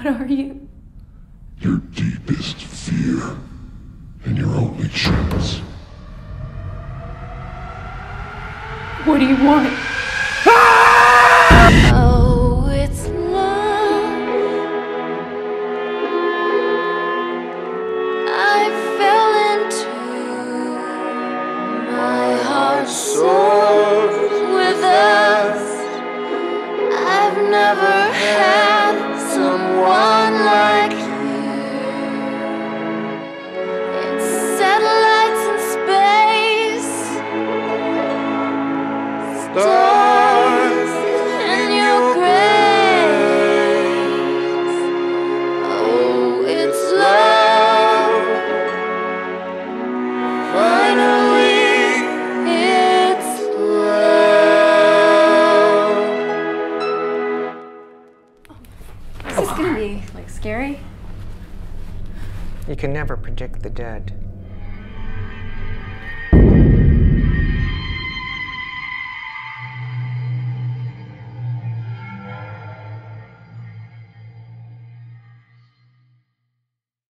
are you? Your deepest fear and your only chance. What do you want? Oh, it's love. I fell into my heart's source with us. I've never had someone like you. It's satellites in space, stars in your grace. Oh, it's love. Finally, it's love. Is this gonna be, like, scary? You can never predict the dead.